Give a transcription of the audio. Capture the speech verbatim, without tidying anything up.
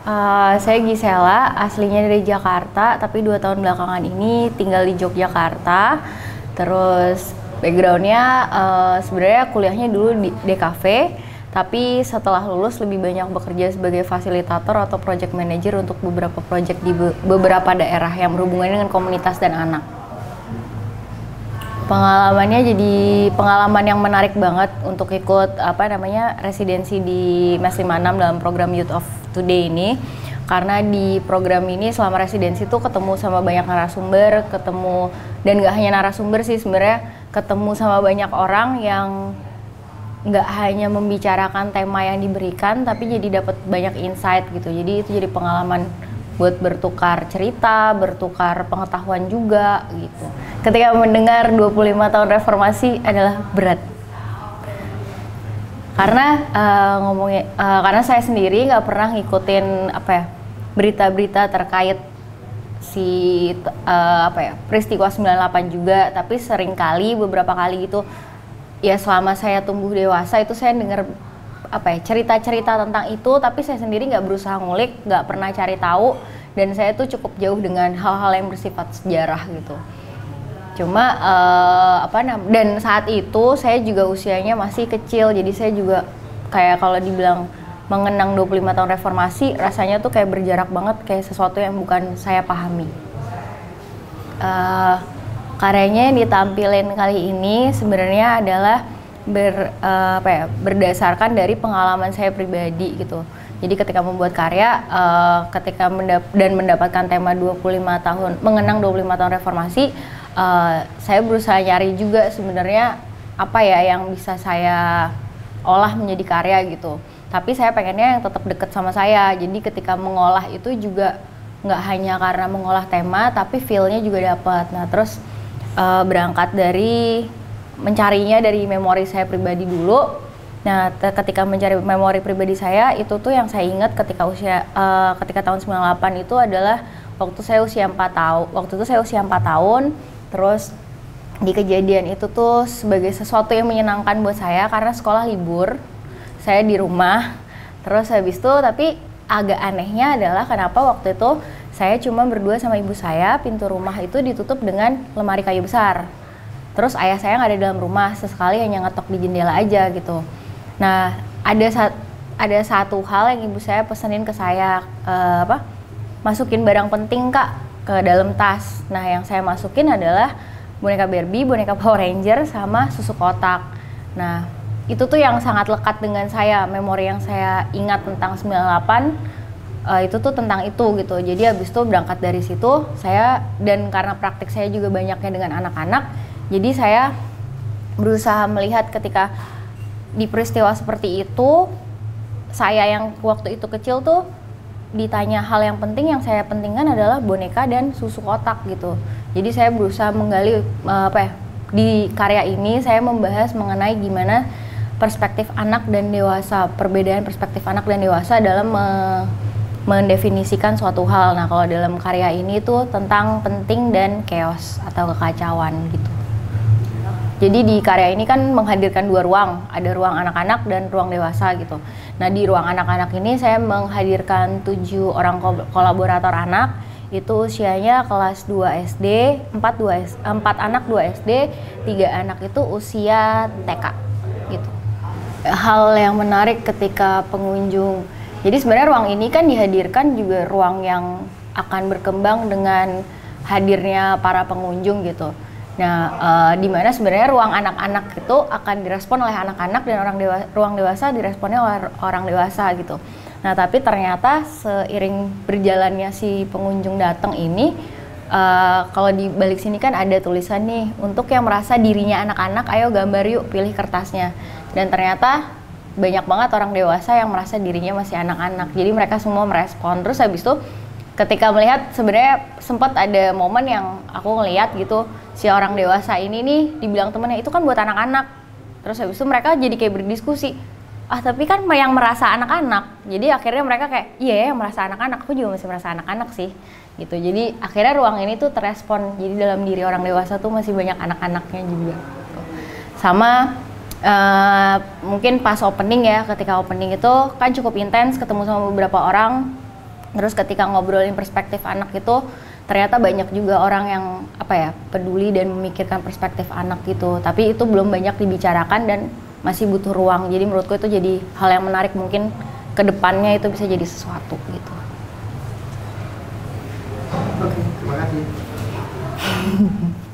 Uh, saya Gisela, aslinya dari Jakarta, tapi dua tahun belakangan ini tinggal di Yogyakarta. Terus backgroundnya uh, sebenarnya kuliahnya dulu di D K V, tapi setelah lulus lebih banyak bekerja sebagai fasilitator atau project manager untuk beberapa project di be beberapa daerah yang berhubungan dengan komunitas dan anak. Pengalamannya jadi pengalaman yang menarik banget untuk ikut apa namanya residensi di M E S lima puluh enam dalam program Youth of Today ini, karena di program ini selama residensi tuh ketemu sama banyak narasumber, ketemu dan gak hanya narasumber sih sebenarnya, ketemu sama banyak orang yang nggak hanya membicarakan tema yang diberikan, tapi jadi dapat banyak insight gitu. Jadi itu jadi pengalaman buat bertukar cerita, bertukar pengetahuan juga gitu. Ketika mendengar dua puluh lima tahun reformasi adalah berat. Karena uh, ngomongnya uh, karena saya sendiri nggak pernah ngikutin apa ya berita-berita terkait si uh, apa ya peristiwa sembilan puluh delapan juga, tapi sering kali beberapa kali gitu ya selama saya tumbuh dewasa itu saya dengar apa ya cerita-cerita tentang itu, tapi saya sendiri nggak berusaha ngulik, nggak pernah cari tahu, dan saya tuh cukup jauh dengan hal-hal yang bersifat sejarah gitu. Cuma uh, apa nam dan saat itu saya juga usianya masih kecil, jadi saya juga kayak kalau dibilang mengenang dua puluh lima tahun reformasi rasanya tuh kayak berjarak banget, kayak sesuatu yang bukan saya pahami. Uh, karyanya yang ditampilin kali ini sebenarnya adalah ber uh, apa ya berdasarkan dari pengalaman saya pribadi gitu. Jadi ketika membuat karya, uh, ketika mendap dan mendapatkan tema dua puluh lima tahun mengenang dua puluh lima tahun reformasi, Uh, saya berusaha nyari juga sebenarnya apa ya yang bisa saya olah menjadi karya gitu. Tapi saya pengennya yang tetap deket sama saya. Jadi ketika mengolah itu juga nggak hanya karena mengolah tema, tapi feel-nya juga dapat. Nah terus uh, berangkat dari mencarinya dari memori saya pribadi dulu. Nah ketika mencari memori pribadi saya itu tuh yang saya ingat ketika usia uh, ketika tahun sembilan puluh delapan itu adalah waktu saya usia empat tahun. Waktu itu saya usia empat tahun. Terus di kejadian itu tuh sebagai sesuatu yang menyenangkan buat saya karena sekolah libur, saya di rumah. Terus habis itu tapi agak anehnya adalah kenapa waktu itu saya cuma berdua sama ibu saya, pintu rumah itu ditutup dengan lemari kayu besar. Terus ayah saya nggak ada dalam rumah, sesekali hanya ngetok di jendela aja gitu. Nah ada saat ada satu hal yang ibu saya pesenin ke saya, uh, apa masukin barang penting kak ke dalam tas. Nah yang saya masukin adalah boneka Barbie, boneka Power Ranger, sama susu kotak. Nah itu tuh yang sangat lekat dengan saya, memori yang saya ingat tentang sembilan puluh delapan uh, itu tuh tentang itu gitu. Jadi habis itu berangkat dari situ saya, dan karena praktik saya juga banyaknya dengan anak-anak, jadi saya berusaha melihat ketika di peristiwa seperti itu, saya yang waktu itu kecil tuh ditanya hal yang penting, yang saya pentingkan adalah boneka dan susu kotak gitu. Jadi saya berusaha menggali uh, apa ya di karya ini saya membahas mengenai gimana perspektif anak dan dewasa, perbedaan perspektif anak dan dewasa dalam me mendefinisikan suatu hal. Nah kalau dalam karya ini tuh tentang penting dan chaos atau kekacauan gitu. Jadi di karya ini kan menghadirkan dua ruang, ada ruang anak-anak dan ruang dewasa gitu. Nah di ruang anak-anak ini saya menghadirkan tujuh orang kolaborator anak, itu usianya kelas dua S D, empat, anak dua S D, tiga anak itu usia T K gitu. Hal yang menarik ketika pengunjung, jadi sebenarnya ruang ini kan dihadirkan juga ruang yang akan berkembang dengan hadirnya para pengunjung gitu. Nah, uh, di mana sebenarnya ruang anak-anak itu akan direspon oleh anak-anak dan orang dewa ruang dewasa diresponnya oleh orang dewasa gitu. Nah, tapi ternyata seiring berjalannya si pengunjung datang ini, uh, kalau di balik sini kan ada tulisan nih, untuk yang merasa dirinya anak-anak, ayo gambar yuk, pilih kertasnya. Dan ternyata banyak banget orang dewasa yang merasa dirinya masih anak-anak. Jadi mereka semua merespon. Terus habis itu ketika melihat sebenarnya sempat ada momen yang aku ngelihat gitu, si orang dewasa ini nih dibilang temennya itu kan buat anak-anak. Terus habis itu mereka jadi kayak berdiskusi, ah tapi kan yang merasa anak-anak. Jadi akhirnya mereka kayak iya yang merasa anak-anak, aku juga masih merasa anak-anak sih gitu. Jadi akhirnya ruang ini tuh terespon, jadi dalam diri orang dewasa tuh masih banyak anak-anaknya juga gitu. Sama uh, mungkin pas opening ya, ketika opening itu kan cukup intens, ketemu sama beberapa orang. Terus ketika ngobrolin perspektif anak itu ternyata banyak juga orang yang apa ya peduli dan memikirkan perspektif anak gitu. Tapi itu belum banyak dibicarakan dan masih butuh ruang. Jadi menurutku itu jadi hal yang menarik, mungkin kedepannya itu bisa jadi sesuatu gitu. Oke, terima kasih.